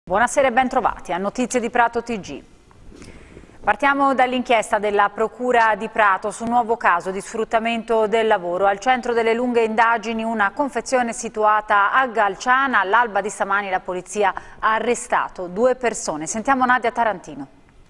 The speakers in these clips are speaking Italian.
Buonasera e ben trovati a Notizie di Prato TG. Partiamo dall'inchiesta della Procura di Prato su un nuovo caso di sfruttamento del lavoro. Al centro delle lunghe indagini una confezione situata a Galciana. All'alba di stamani la polizia ha arrestato 2 persone. Sentiamo Nadia Tarantino.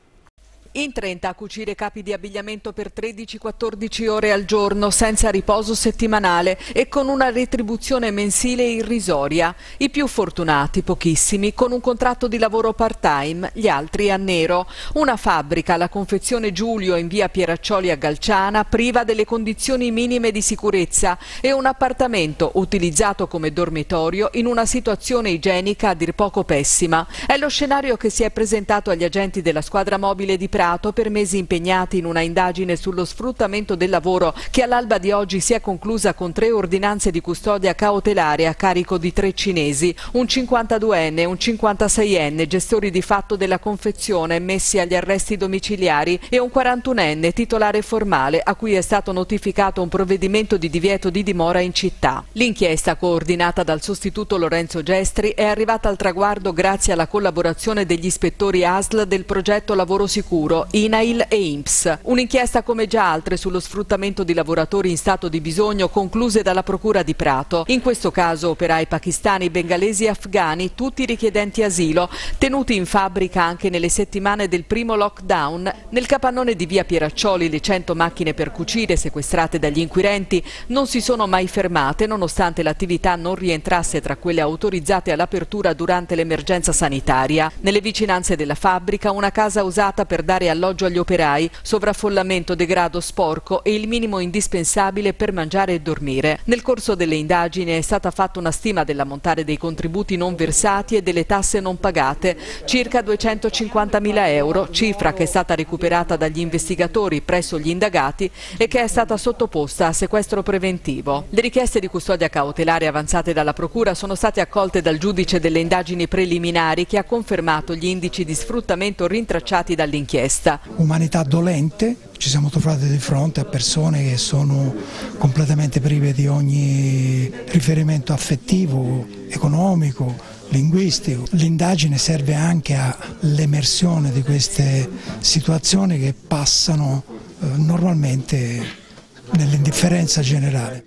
In 30 a cucire capi di abbigliamento per 13-14 ore al giorno, senza riposo settimanale e con una retribuzione mensile irrisoria. I più fortunati, pochissimi, con un contratto di lavoro part-time, gli altri a nero. Una fabbrica, la confezione Giulio in via Pieraccioli a Galciana, priva delle condizioni minime di sicurezza e un appartamento utilizzato come dormitorio in una situazione igienica a dir poco pessima. È lo scenario che si è presentato agli agenti della squadra mobile di Prato per mesi impegnati in una indagine sullo sfruttamento del lavoro che all'alba di oggi si è conclusa con 3 ordinanze di custodia cautelare a carico di 3 cinesi, un 52enne e un 56enne, gestori di fatto della confezione messi agli arresti domiciliari, e un 41enne titolare formale a cui è stato notificato un provvedimento di divieto di dimora in città. L'inchiesta, coordinata dal sostituto Lorenzo Gestri, è arrivata al traguardo grazie alla collaborazione degli ispettori ASL del progetto Lavoro Sicuro, INAIL e INPS. Un'inchiesta come già altre sullo sfruttamento di lavoratori in stato di bisogno concluse dalla Procura di Prato. In questo caso operai pakistani, bengalesi e afghani, tutti richiedenti asilo, tenuti in fabbrica anche nelle settimane del primo lockdown. Nel capannone di via Pieraccioli le 100 macchine per cucire sequestrate dagli inquirenti non si sono mai fermate, nonostante l'attività non rientrasse tra quelle autorizzate all'apertura durante l'emergenza sanitaria. Nelle vicinanze della fabbrica una casa usata per dare alloggio agli operai, sovraffollamento, degrado sporco e il minimo indispensabile per mangiare e dormire. Nel corso delle indagini è stata fatta una stima dell'ammontare dei contributi non versati e delle tasse non pagate, circa 250.000 euro, cifra che è stata recuperata dagli investigatori presso gli indagati e che è stata sottoposta a sequestro preventivo. Le richieste di custodia cautelare avanzate dalla Procura sono state accolte dal giudice delle indagini preliminari, che ha confermato gli indici di sfruttamento rintracciati dall'inchiesta. Umanità dolente, ci siamo trovati di fronte a persone che sono completamente prive di ogni riferimento affettivo, economico, linguistico. L'indagine serve anche all'emersione di queste situazioni che passano normalmente nell'indifferenza generale.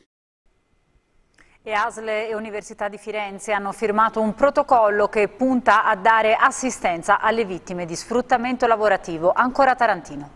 E ASL e Università di Firenze hanno firmato un protocollo che punta a dare assistenza alle vittime di sfruttamento lavorativo. Ancora Tarantino.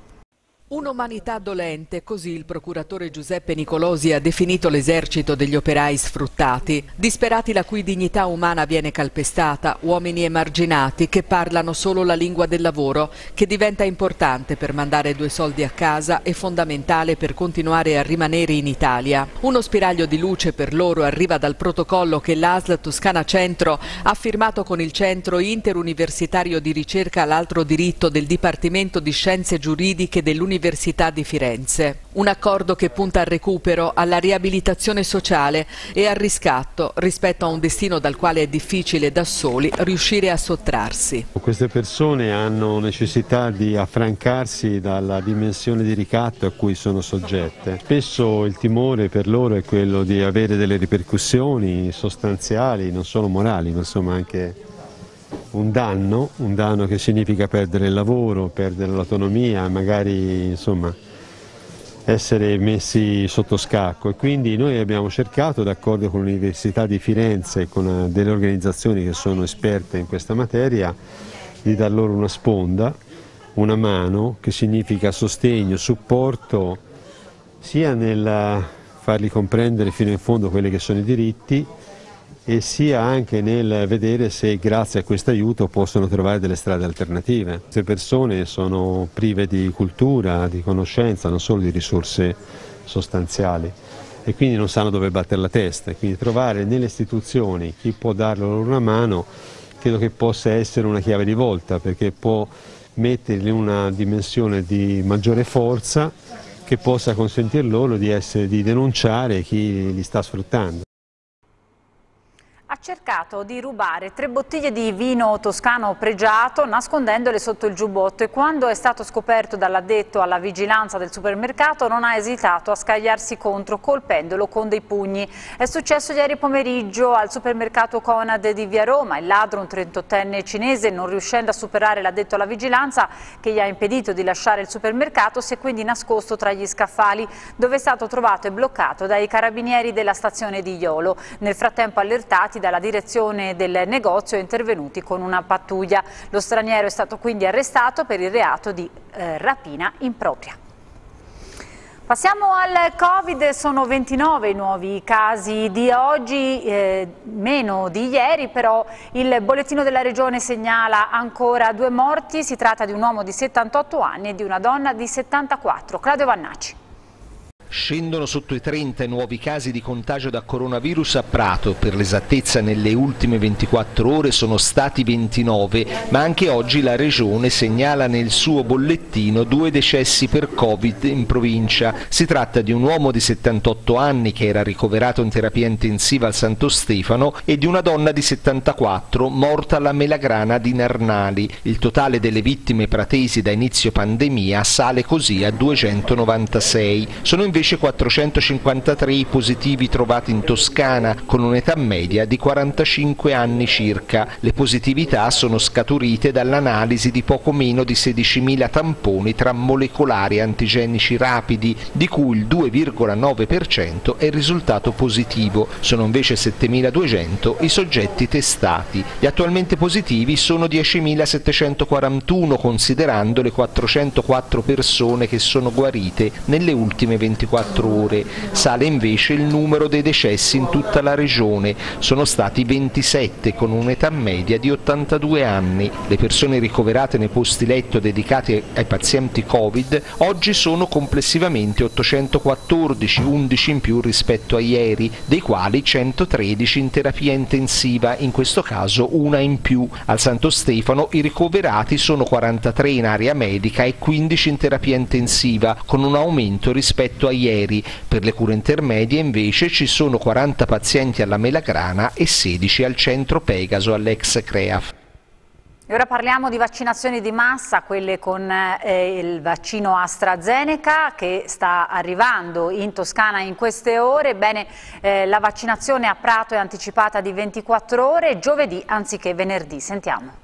Un'umanità dolente, così il procuratore Giuseppe Nicolosi ha definito l'esercito degli operai sfruttati, disperati la cui dignità umana viene calpestata, uomini emarginati che parlano solo la lingua del lavoro, che diventa importante per mandare 2 soldi a casa e fondamentale per continuare a rimanere in Italia. Uno spiraglio di luce per loro arriva dal protocollo che l'ASL Toscana Centro ha firmato con il Centro Interuniversitario di Ricerca all'Altro Diritto del Dipartimento di Scienze Giuridiche dell'Università di Firenze. Un accordo che punta al recupero, alla riabilitazione sociale e al riscatto rispetto a un destino dal quale è difficile da soli riuscire a sottrarsi. Queste persone hanno necessità di affrancarsi dalla dimensione di ricatto a cui sono soggette. Spesso il timore per loro è quello di avere delle ripercussioni sostanziali, non solo morali, ma insomma anche un danno che significa perdere il lavoro, perdere l'autonomia, magari insomma essere messi sotto scacco, e quindi noi abbiamo cercato, d'accordo con l'Università di Firenze e con delle organizzazioni che sono esperte in questa materia, di dar loro una sponda, una mano, che significa sostegno, supporto, sia nel farli comprendere fino in fondo quelli che sono i diritti, e sia anche nel vedere se grazie a questo aiuto possono trovare delle strade alternative. Queste persone sono prive di cultura, di conoscenza, non solo di risorse sostanziali, e quindi non sanno dove battere la testa, e quindi trovare nelle istituzioni chi può dare loro una mano credo che possa essere una chiave di volta, perché può metterli in una dimensione di maggiore forza che possa consentir loro di denunciare chi li sta sfruttando. A cercato di rubare 3 bottiglie di vino toscano pregiato nascondendole sotto il giubbotto e quando è stato scoperto dall'addetto alla vigilanza del supermercato non ha esitato a scagliarsi contro colpendolo con dei pugni. È successo ieri pomeriggio al supermercato Conad di Via Roma. Il ladro, un 38enne cinese, non riuscendo a superare l'addetto alla vigilanza che gli ha impedito di lasciare il supermercato, si è quindi nascosto tra gli scaffali dove è stato trovato e bloccato dai carabinieri della stazione di Jolo. Nel frattempo allertati dalla direzione del negozio intervenuti con una pattuglia. Lo straniero è stato quindi arrestato per il reato di rapina impropria. Passiamo al Covid, sono 29 i nuovi casi di oggi, meno di ieri, però il bollettino della regione segnala ancora 2 morti, si tratta di un uomo di 78 anni e di una donna di 74. Claudio Vannacci. Scendono sotto i 30 nuovi casi di contagio da coronavirus a Prato. Per l'esattezza nelle ultime 24 ore sono stati 29, ma anche oggi la Regione segnala nel suo bollettino 2 decessi per Covid in provincia. Si tratta di un uomo di 78 anni che era ricoverato in terapia intensiva al Santo Stefano e di una donna di 74 morta alla Melagrana di Narnali. Il totale delle vittime pratesi da inizio pandemia sale così a 296. Sono invece 453 i positivi trovati in Toscana, con un'età media di 45 anni circa. Le positività sono scaturite dall'analisi di poco meno di 16.000 tamponi tra molecolari e antigenici rapidi, di cui il 2,9% è risultato positivo. Sono invece 7.200 i soggetti testati. Gli attualmente positivi sono 10.741, considerando le 404 persone che sono guarite nelle ultime 24 ore. Sale invece il numero dei decessi in tutta la regione. Sono stati 27 con un'età media di 82 anni. Le persone ricoverate nei posti letto dedicati ai pazienti Covid oggi sono complessivamente 814, 11 in più rispetto a ieri, dei quali 113 in terapia intensiva, in questo caso una in più. Al Santo Stefano i ricoverati sono 43 in area medica e 15 in terapia intensiva, con un aumento rispetto a ieri. Per le cure intermedie invece ci sono 40 pazienti alla Melagrana e 16 al centro Pegaso all'ex CREAF. E ora parliamo di vaccinazioni di massa, quelle con il vaccino AstraZeneca che sta arrivando in Toscana in queste ore. Ebbene, la vaccinazione a Prato è anticipata di 24 ore, giovedì anziché venerdì. Sentiamo.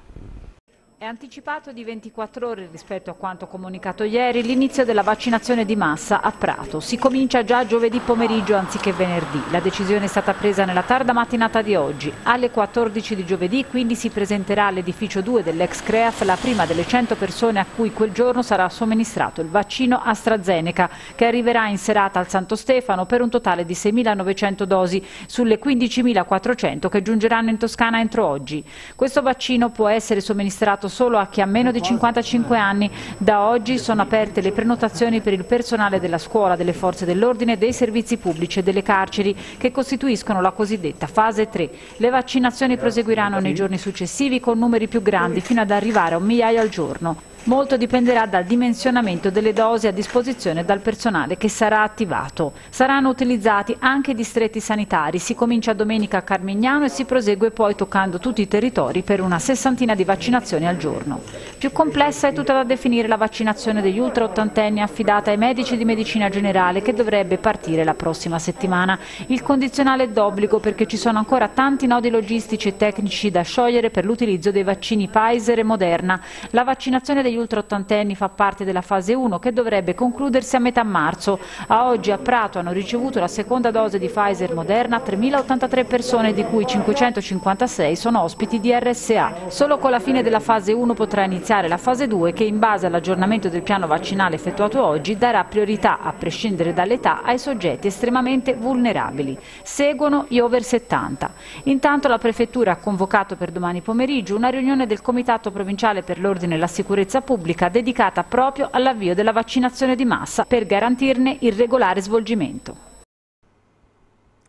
È anticipato di 24 ore rispetto a quanto comunicato ieri l'inizio della vaccinazione di massa a Prato. Si comincia già giovedì pomeriggio anziché venerdì. La decisione è stata presa nella tarda mattinata di oggi. Alle 14 di giovedì quindi si presenterà all'edificio 2 dell'ex CREAF la prima delle 100 persone a cui quel giorno sarà somministrato il vaccino AstraZeneca, che arriverà in serata al Santo Stefano per un totale di 6.900 dosi sulle 15.400 che giungeranno in Toscana entro oggi. Questo vaccino può essere somministrato solo a chi ha meno di 55 anni. Da oggi sono aperte le prenotazioni per il personale della scuola, delle forze dell'ordine, dei servizi pubblici e delle carceri, che costituiscono la cosiddetta fase 3. Le vaccinazioni proseguiranno nei giorni successivi con numeri più grandi, fino ad arrivare a 1 migliaio al giorno. Molto dipenderà dal dimensionamento delle dosi a disposizione dal personale che sarà attivato. Saranno utilizzati anche i distretti sanitari. Si comincia domenica a Carmignano e si prosegue poi toccando tutti i territori per una 60ina di vaccinazioni al giorno. Più complessa è tutta da definire la vaccinazione degli ultra ottantenni affidata ai medici di medicina generale, che dovrebbe partire la prossima settimana. Il condizionale è d'obbligo perché ci sono ancora tanti nodi logistici e tecnici da sciogliere per l'utilizzo dei vaccini Pfizer e Moderna. La vaccinazione degli ultraottantenni fa parte della fase 1 che dovrebbe concludersi a metà marzo. A oggi a Prato hanno ricevuto la seconda dose di Pfizer Moderna 3.083 persone, di cui 556 sono ospiti di RSA. Solo con la fine della fase 1 potrà iniziare la fase 2 che, in base all'aggiornamento del piano vaccinale effettuato oggi, darà priorità, a prescindere dall'età, ai soggetti estremamente vulnerabili. Seguono gli over 70. Intanto la Prefettura ha convocato per domani pomeriggio una riunione del Comitato Provinciale per l'Ordine e la Sicurezza Pubblica dedicata proprio all'avvio della vaccinazione di massa per garantirne il regolare svolgimento.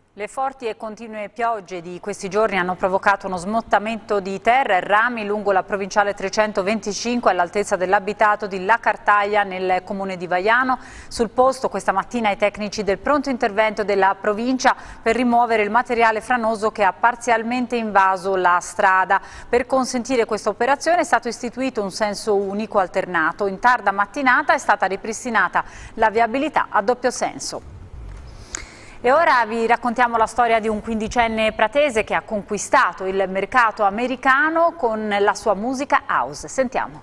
Le forti e continue piogge di questi giorni hanno provocato uno smottamento di terra e rami lungo la provinciale 325 all'altezza dell'abitato di La Cartaglia nel comune di Vaiano. Sul posto questa mattina i tecnici del pronto intervento della provincia per rimuovere il materiale franoso che ha parzialmente invaso la strada. Per consentire questa operazione è stato istituito un senso unico alternato. In tarda mattinata è stata ripristinata la viabilità a doppio senso. E ora vi raccontiamo la storia di un quindicenne pratese che ha conquistato il mercato americano con la sua musica house. Sentiamo.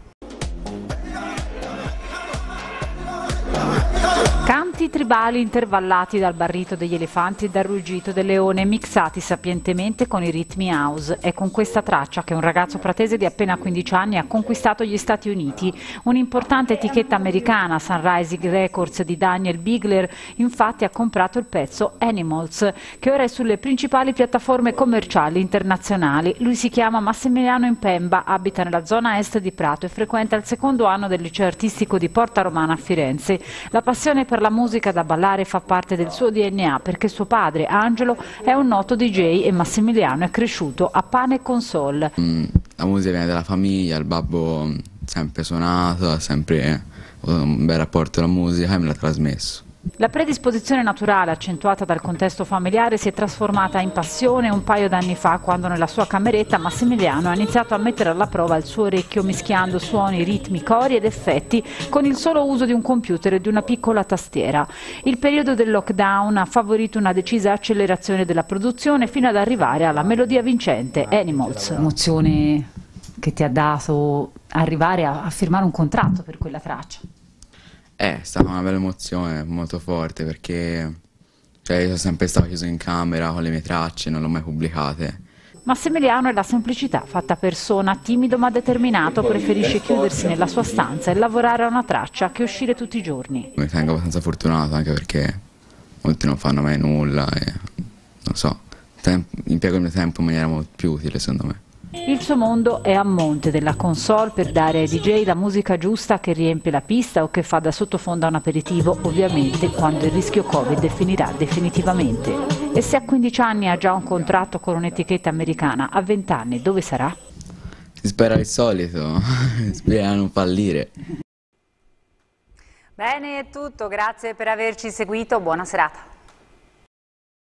Canti tribali intervallati dal barrito degli elefanti e dal ruggito del leone, mixati sapientemente con i ritmi house. È con questa traccia che un ragazzo pratese di appena 15 anni ha conquistato gli Stati Uniti. Un'importante etichetta americana, Sunrise Records di Daniel Bigler, infatti ha comprato il pezzo Animals, che ora è sulle principali piattaforme commerciali internazionali. Lui si chiama Massimiliano Impemba, abita nella zona est di Prato e frequenta il secondo anno del liceo artistico di Porta Romana a Firenze. La passione per la musica da ballare fa parte del suo DNA perché suo padre, Angelo, è un noto DJ e Massimiliano è cresciuto a pane e console. La musica viene dalla famiglia, il babbo sempre suonato, ha sempre un bel rapporto alla musica e me l'ha trasmesso. La predisposizione naturale, accentuata dal contesto familiare, si è trasformata in passione un paio d'anni fa, quando nella sua cameretta Massimiliano ha iniziato a mettere alla prova il suo orecchio mischiando suoni, ritmi, cori ed effetti con il solo uso di un computer e di una piccola tastiera. Il periodo del lockdown ha favorito una decisa accelerazione della produzione fino ad arrivare alla melodia vincente, Animals. Emozione che ti ha dato arrivare a firmare un contratto per quella traccia? È stata una bella emozione, molto forte, perché io sono sempre stato chiuso in camera con le mie tracce, non le ho mai pubblicate. Massimiliano è la semplicità fatta persona, timido ma determinato, preferisce chiudersi nella sua stanza e lavorare a una traccia che uscire tutti i giorni. Mi ritengo abbastanza fortunato, anche perché molti non fanno mai nulla e non so, impiego il mio tempo in maniera molto più utile, secondo me. Il suo mondo è a monte della console per dare ai DJ la musica giusta che riempie la pista o che fa da sottofondo a un aperitivo, ovviamente quando il rischio Covid finirà definitivamente. E se a 15 anni ha già un contratto con un'etichetta americana, a 20 anni dove sarà? Si spera il solito, spera non fallire. Bene, è tutto, grazie per averci seguito, buona serata.